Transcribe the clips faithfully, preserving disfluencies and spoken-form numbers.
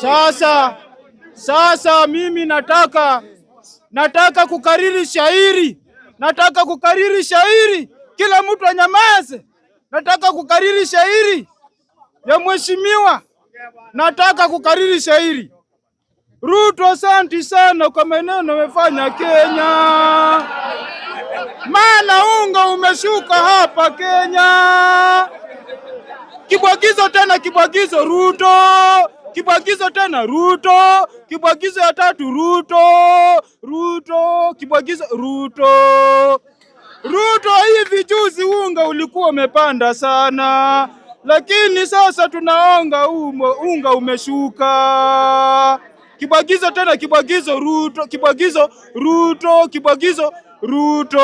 Sasa sasa mimi nataka nataka kukariri shairi. Nataka kukariri shairi. Kila mtu anyamaze. Nataka kukariri shairi ya mheshimiwa. Nataka kukariri shairi. Ruto, asante sana kwa maneno umefanya Kenya. Maana unga umeshuka hapa Kenya. Kibwagizo tena kibwagizo Ruto. Kibwagizo tena Ruto. Kibwagizo ya tatu Ruto. Ruto. Kibwagizo Ruto. Ruto, hivi juzi unga ulikuwa umepanda sana. Lakini sasa tunaonga umo, unga umeshuka. Kibwagizo tena kibwagizo Ruto. Kibwagizo Ruto. Kibwagizo Ruto.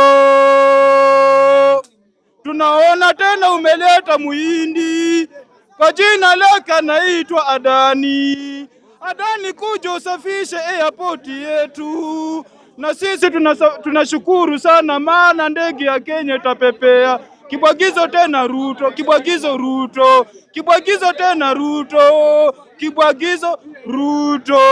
Tunaona tena umeleta muhindi. Kwa jina lake anaitwa Adani. Adani kuja usafishe airport yetu. Na sisi tunashukuru sana maana ndege ya Kenya itapepea. Kibwagizo tena Ruto. Kibwagizo Ruto. Kibwagizo tena Ruto. Kibwagizo Ruto.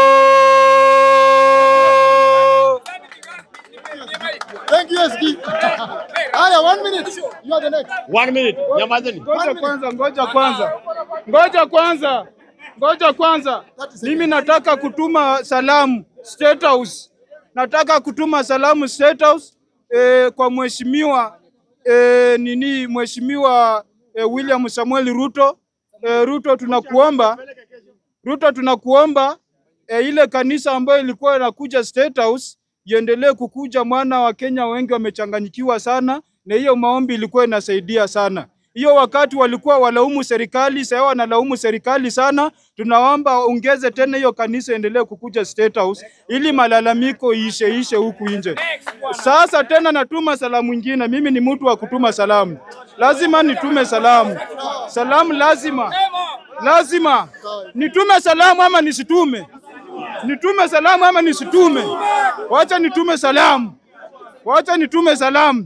Thank you, S K. Aya, one minute. You are the next. One minute. Nyamazeni. Ngoja kwanza, ngoja kwanza. Ngoja kwanza. Ngoja kwanza. Mimi nataka kutuma salamu State House. Nataka kutuma salamu State House eh, kwa mheshimiwa eh, nini mheshimiwa eh, William Samuel Ruto. Eh, Ruto tunakuomba. Ruto tunakuomba eh, ile kanisa ambayo ilikuwa inakuja State House iendelee kukuja, maana wa Kenya wengi wamechanganyikiwa sana na hiyo maombi ilikuwa inasaidia sana. Hiyo wakati walikuwa walaumu serikali, sasa wanalaumu serikali sana. Tunaomba ongeze tena hiyo kanisa endelee kukuja State House ili malalamiko ishe ishe huku nje. Sasa tena natuma salamu nyingine. Mimi ni mtu wa kutuma salamu. Lazima nitume salamu. Salamu lazima. Lazima. Nitume salamu ama nisitume? Nitume salamu ama nisitume? Wacha nitume salamu. Wacha nitume salamu.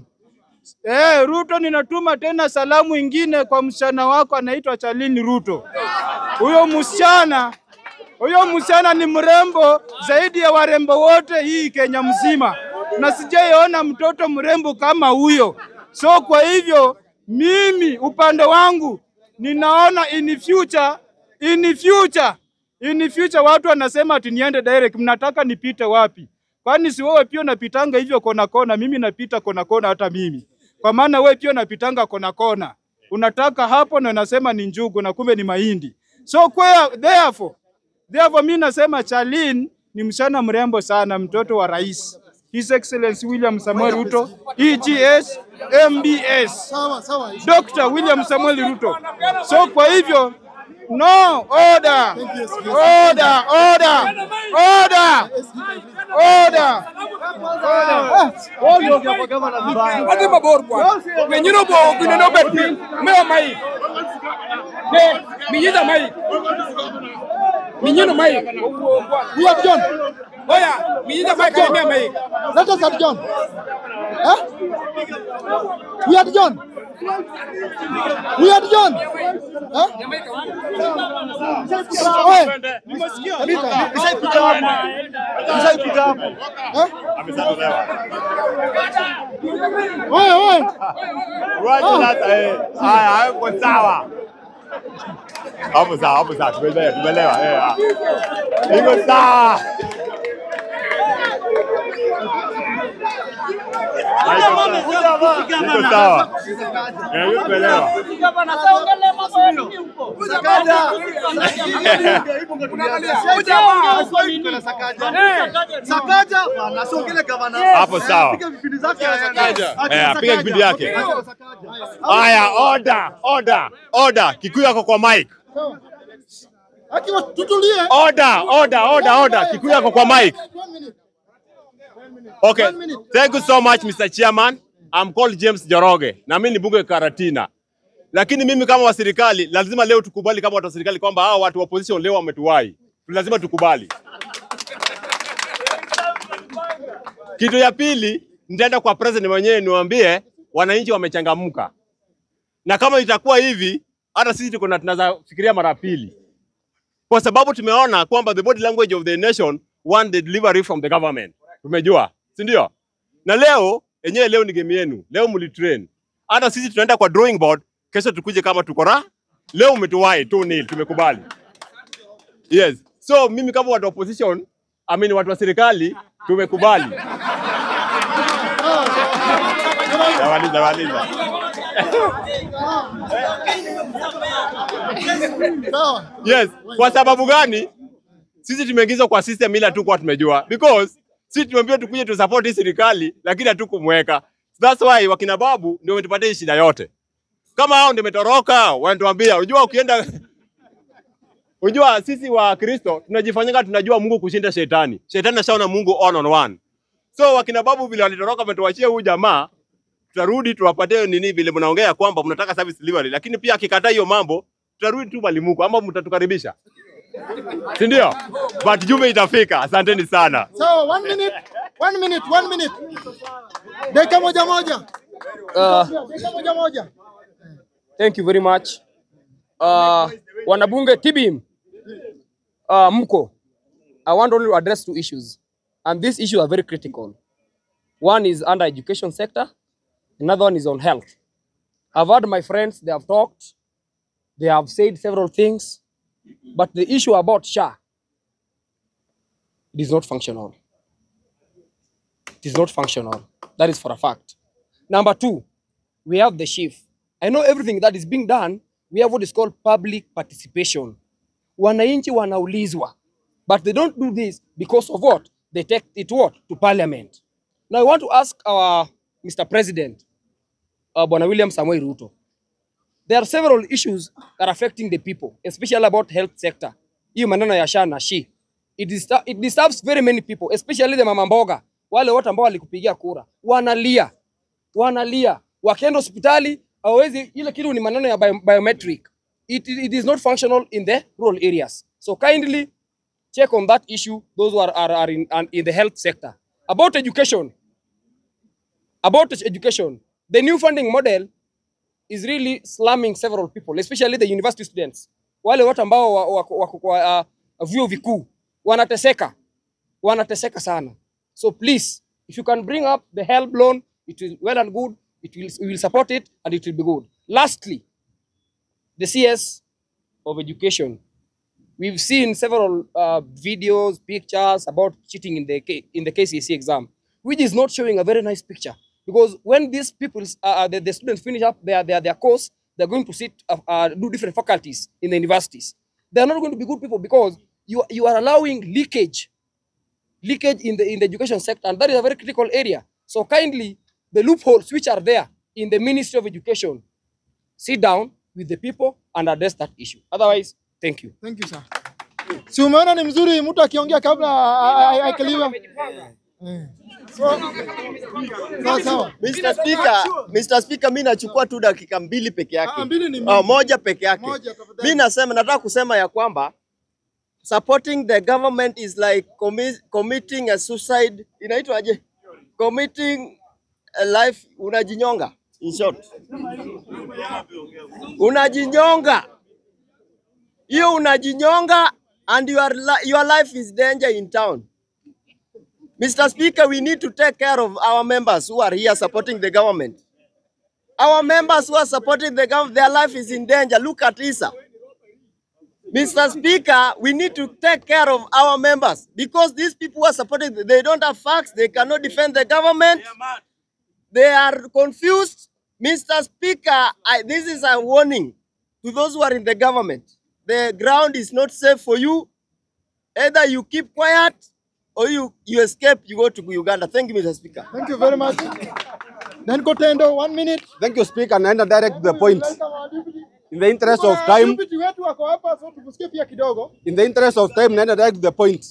Eh, Ruto, ninatuma tena salamu ingine kwa msichana wako anaitwa Charlene Ruto. Huyo msichana, huyo msichana ni mrembo zaidi ya warembo wote hii Kenya mzima. Na sijaiona mtoto mrembo kama huyo. So kwa hivyo mimi upande wangu ninaona in future, in future, in future watu wanasema ati niende direct. Mnataka nipite wapi? Kwani si wewe pia unapitanga hivyo kona kona? Mimi napita kona kona hata mimi. Kwa maana wewe pia unapitanga kona kona. Unataka hapo na unasema ni njugu na kumbe ni mahindi. So kwa therefore, therefore mimi nasema Charlene ni msichana mrembo sana, mtoto wa rais. His Excellency William Samuel Ruto, E G S, M B S. Sawa, sawa. Doctor William Samuel Ruto. So kwa hivyo no order. Order, order. Order. Order. Oyo kwa gavana mbaya. Ati mabor kwa. Menyino bo kuneno beti. Mewa mai. Ne, miyiza mai. Minyino mai. We have John. Oya, miyiza mai kwa mewa mai. Let us have John. Huh? We have John. We have John. Huh? Oye. Nimesikia. Nishaipita hapo. Nishaipita hapo. Huh? Amesatolewa. Oye, oye. Wacha hata eh. Haya, hapo sawa. Hapo sawa, hapo sawa. Tumeelewa, tumeelewa. Eh. Iko sawa. Iko sawa. Eh, hiyo tumeelewa. Hapo sawa. Eh, apiga kipindi yake. Haya, order, order, order. Kikuyu yako kwa mic. Akiwa tutulie. Order, order, order, order. Kikuyu yako kwa mic. Okay. Thank you so much, Mister Chairman. I'm called James Joroge. Na mimi ni bunge Karatina. Lakini mimi kama wa serikali lazima leo tukubali kama watu wa serikali kwamba hao watu wa opposition leo wametuwai. Lazima tukubali. Kitu ya pili, nitaenda kwa president mwenyewe niwaambie wananchi wamechangamka. Na kama itakuwa hivi, hata sisi tuko na tunaanza fikiria mara pili. kwa sababu tumeona kwamba the body language of the nation want the delivery from the government. Tumejua, si ndio? Na leo enyewe leo ni game yenu. Leo mlitrain. Hata sisi tunaenda kwa drawing board, kesho tukuje kama tuko raha. Leo umetuwai two nil, tumekubali. Yes. So mimi kama watu opposition, I mean watu wa serikali, tumekubali. Zawaliza, zawaliza. Yes, kwa sababu gani? Sisi tumeingizwa kwa system ila tu kwa tumejua. Because sisi tumeambiwa tukuje tu support hii serikali lakini hatukumweka. That's why wakina babu ndio wametupatia shida yote. Kama hao ndio umetoroka, wanatuambia, unajua ukienda unajua sisi wa Kristo tunajifanyanga tunajua Mungu kushinda shetani. Shetani anashaona Mungu on on one. So wakina babu vile walitoroka wametuachia huyu jamaa, tutarudi tuwapatie nini vile mnaongea kwamba mnataka service delivery, lakini pia akikataa hiyo mambo tutarudi tu Mwalimuko ama mtatukaribisha. Si ndio? But Jume itafika. Asanteni sana. So one minute, one minute, one minute. Dakika moja moja. Uh, Dakika moja moja. Thank you very much. Uh, wanabunge T B M, uh, Mko, I want only to address two issues. And these issues are very critical. One is under education sector. Another one is on health. I've heard my friends, they have talked. They have said several things. But the issue about S H A, it is not functional. It is not functional. That is for a fact. Number two, we have the chief. I know everything that is being done, we have what is called public participation. Wananchi wanaulizwa. But they don't do this because of what? They take it what? To parliament. Now I want to ask our Mister President, uh, Bwana William Samoei Ruto. There are several issues that are affecting the people, especially about health sector. Hiyo maneno ya S H A na S H I. It, disturb, it disturbs very many people, especially the mama mboga. Wale wote ambao walikupigia kura. Wanalia. Wanalia. Wakienda hospitali, hawezi, ile kitu ni maneno ya bio, biometric. It, it is not functional in the rural areas. So kindly check on that issue, those who are, are, are in, in the health sector. About education. About education. The new funding model is really slamming several people, especially the university students. Wale watu ambao wako kwa uh, vyuo vikuu wanateseka. Wanateseka sana. So please, if you can bring up the help loan, it will well and good. It will, we will support it and it will be good. Lastly, the C S of education. We've seen several uh, videos, pictures about cheating in the in the K C S E exam, which is not showing a very nice picture. Because when these people, uh, the, the students finish up their, their, their course, they're going to sit, uh, uh, do different faculties in the universities. They're not going to be good people because you, you are allowing leakage, leakage in the, in the education sector, and that is a very critical area. So kindly, the loopholes which are there in the Ministry of Education, sit down with the people and address that issue. Otherwise, thank you. Thank you, sir. Si umeona ni mzuri mtu akiongea kabla aikaliwa. So, sawa sawa. Mister Speaker, Mister Speaker, mimi nachukua tu dakika mbili peke yake. Ah, mbili ni mingi. Oh, moja peke yake. Moja, tafadhali. Mimi nasema nataka kusema ya kwamba supporting the government is like commi committing a suicide. Inaitwa aje? Committing a life, unajinyonga. In short. Unajinyonga. Hiyo unajinyonga and your, your life is danger in town. Mister Speaker, we need to take care of our members who are here supporting the government. Our members who are supporting the government, their life is in danger. Look at Isa. Mister Speaker, we need to take care of our members because these people who are supporting, they don't have facts, they cannot defend the government. They are confused. Mister Speaker, I, this is a warning to those who are in the government. The ground is not safe for you. Either you keep quiet or you, you escape, you go to Uganda. Thank you, Mister Speaker. Thank you very much. Then Kotendo, one minute. Thank you, Speaker. Naenda direct to the point. In the interest of time, in the interest of time, naenda direct to the point.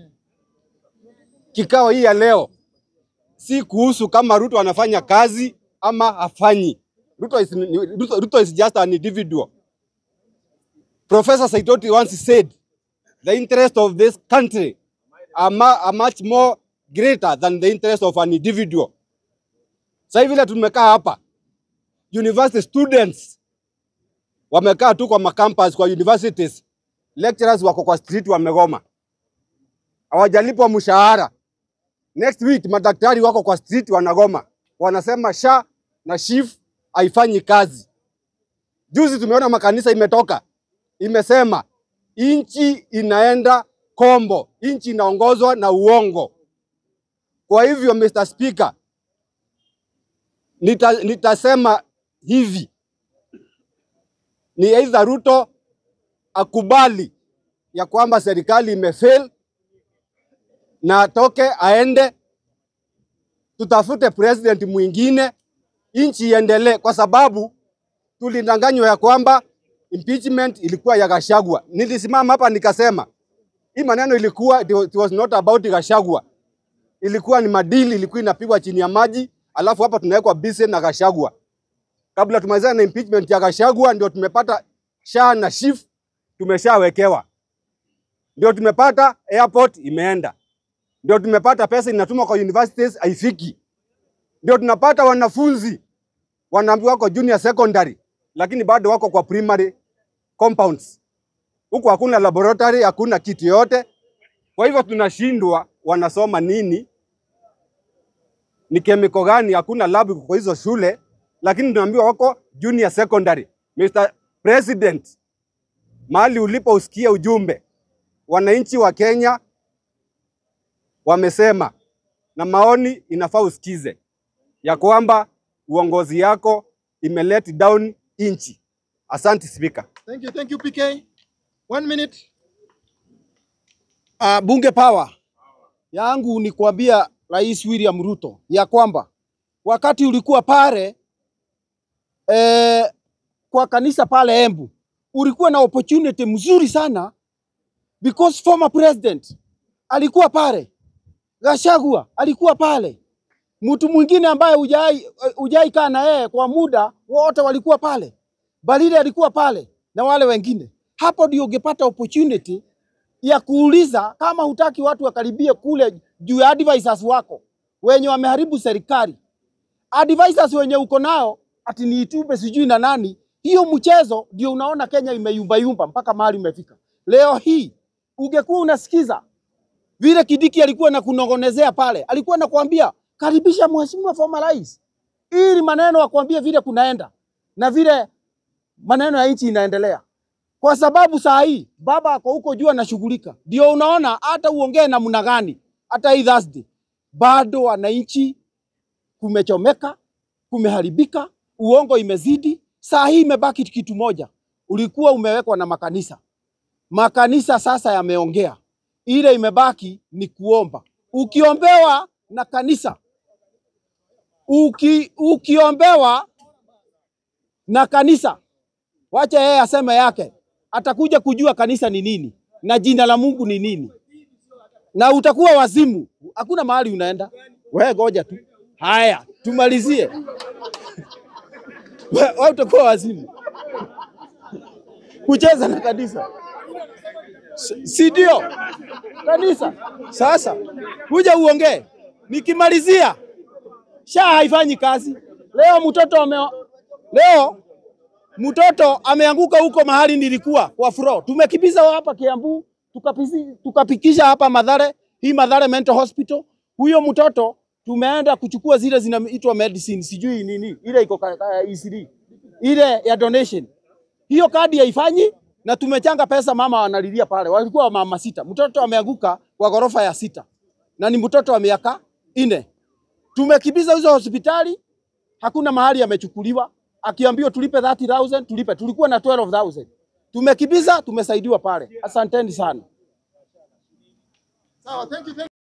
Kikao hii ya leo si kuhusu kama Ruto anafanya kazi ama hafanyi. Ruto is, Ruto, Ruto is just an individual. Professor Saitoti once said, the interest of this country are, ma are much more greater than the interest of an individual. Sasa vile tumekaa hapa, university students wamekaa tu kwa makampus kwa universities lecturers wako kwa street wamegoma, hawajalipwa mshahara. Next week madaktari wako kwa street wanagoma, wanasema SHA na SHIF haifanyi kazi. Juzi tumeona makanisa imetoka imesema inchi inaenda kombo, inchi inaongozwa na uongo. Kwa hivyo Mister Speaker, nita, nitasema hivi, ni either Ruto akubali ya kwamba serikali imefail na atoke aende, tutafute president mwingine, inchi iendelee, kwa sababu tulidanganywa ya kwamba impeachment ilikuwa ya Gachagua. Nilisimama hapa nikasema hii maneno ilikuwa, it was not about Gachagua, ilikuwa ni madili, ilikuwa inapigwa chini ya maji, alafu hapa tunawekwa bise na Gachagua. Kabla tumalizane na impeachment ya Gachagua ndio tumepata SHA na SHIF tumeshawekewa, ndio tumepata airport imeenda, ndio tumepata pesa inatumwa kwa universities haifiki, ndio tunapata wanafunzi wanaambiwa wako junior secondary lakini bado wako kwa primary compounds. Huko hakuna laboratory, hakuna kitu yote. Kwa hivyo tunashindwa wanasoma nini, ni kemiko gani, hakuna lab kwa hizo shule, lakini tunaambiwa wako junior secondary. Mister President, mahali ulipo usikie ujumbe. Wananchi wa Kenya wamesema na maoni inafaa usikize ya kwamba uongozi yako imelet down inchi. Asante Speaker. Thank you, thank you P K. One minute. Uh, bunge power yangu ni kuambia Rais William Ruto ya kwamba wakati ulikuwa pale eh, kwa kanisa pale Embu, ulikuwa na opportunity mzuri sana because former president alikuwa pale, Gachagua alikuwa pale, mtu mwingine ambaye ujai ujai kaa na yeye kwa muda wote walikuwa pale, Balile alikuwa pale na wale wengine. Hapo ndio ungepata opportunity ya kuuliza kama hutaki watu wakaribie kule juu ya advisors wako wenye wameharibu serikali. Advisors wenye uko nao ati ni YouTube sijui na nani. Hiyo mchezo ndio unaona Kenya imeyumba yumba mpaka mahali imefika. Leo hii ungekuwa unasikiza vile Kidiki alikuwa na kunongonezea pale, alikuwa anakuambia karibisha mheshimiwa former rais, ili maneno akwambie vile kunaenda na vile maneno ya nchi inaendelea. Kwa sababu saa hii baba ako huko juu anashughulika, ndio unaona hata uongee namna gani, hata hii Thursday bado wananchi kumechomeka, kumeharibika, uongo imezidi. Saa hii imebaki kitu moja, ulikuwa umewekwa na makanisa. Makanisa sasa yameongea, ile imebaki ni kuomba. Ukiombewa na kanisa, uki, ukiombewa na kanisa, wacha yeye aseme yake, atakuja kujua kanisa ni nini na jina la Mungu ni nini, na utakuwa wazimu, hakuna mahali unaenda. Wewe ngoja tu. Haya, tumalizie. Wewe utakuwa wazimu kucheza na kanisa, si ndio? Kanisa sasa kuja uongee. Nikimalizia, SHA haifanyi kazi. Leo mtoto ame leo mtoto ameanguka huko mahali nilikuwa kwa fro. Tumekibiza hapa Kiambu, tukapisi tukapikisha hapa Mathare, hii Mathare Mental Hospital. Huyo mtoto tumeenda kuchukua zile zinaitwa medicine sijui nini, ile iko E C D, ile ya donation. Hiyo kadi haifanyi na tumechanga pesa, mama wanalilia pale. Walikuwa mama sita. Mtoto ameanguka kwa gorofa ya sita. Na ni mtoto wa miaka nne. Tumekibiza hizo hospitali, hakuna mahali amechukuliwa. Akiambiwa tulipe thirty thousand, tulipe. Tulikuwa na twelve thousand. Tumekibiza, tumesaidiwa pale. Asanteni sana. Sawa, thank you.